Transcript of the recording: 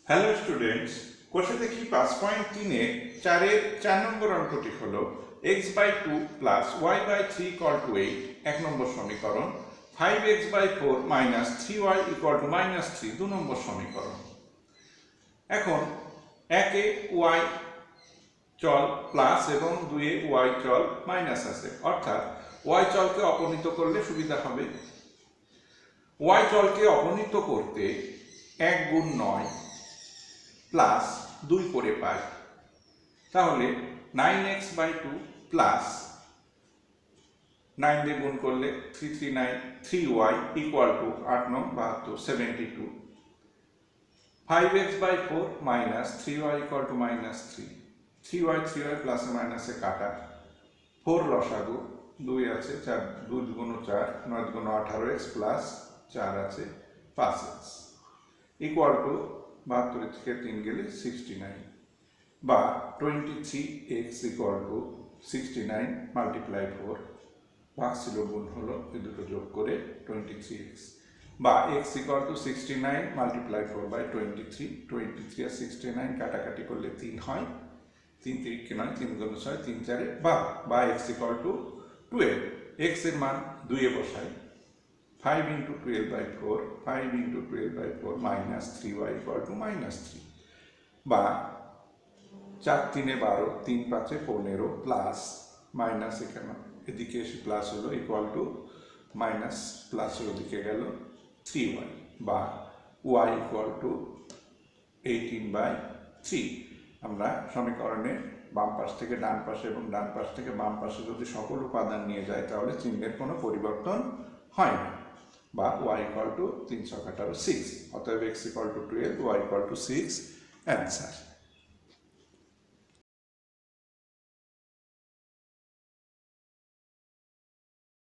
Hello students, কোষে দেখি 5.3 এ 4 এর 4 নম্বর অঙ্কটি হলো x/2 প্লাস y/3 = 8 এক নম্বর সমীকরণ, 5x/4 মাইনাস 3y = -3 2 নম্বর সমীকরণ। এখন 1 এ y চল প্লাস এবং 2 এ y চল মাইনাস আছে, অর্থাৎ y চলকে অপনীত করলে সুবিধা হবে। y চলকে অপনীত করতে 1 গুণ 9 প্লাস 2 করে পাই, তাহলে 9x/2 প্লাস 9 দিয়ে গুণ করলে 3y = 8 9 72 72, 5x/4 minus 3y = -3, 3y প্লাসে মাইনাসে কাটা, 4 লসাগু 2 আছে, 4 2 গুণ 4 9 গুণ 18x প্লাস 4 আছে 5x = 72 থেকে 3 গেলে 69, বা 23x = 69 মাল্টিপ্লাই 4 ভাগ ছিল গুণ হলো, এই দুটো যোগ করে 23x, বা x = 69 মাল্টিপ্লাই 4/23, 23 আর 69 কাটাকাটি করলে 3 হয়, 3 3 নয় 3 গুণ 6 3 4, বা x = 12, x এর মান 2 এ বসাই, 5 × 12/4 5 × 12/4 মাইনাস 3y = -3, বা 4 3 12 3 5 15 প্লাস মাইনাস এখানে এদিকে এসে প্লাস হলো = মাইনাস প্লাসের ওদিকে গেল 3y, বা y = 18/3। আমরা সমীকরণে বাম পাশ থেকে ডান পাশে এবং ডান পাশ থেকে বাম পাশে যদি সকল উপাদান নিয়ে যায় তাহলে চিহ্নের কোনো পরিবর্তন হয় না, বা y = 3 × 6, অতএব x = 12 y = 6 অ্যান্সার।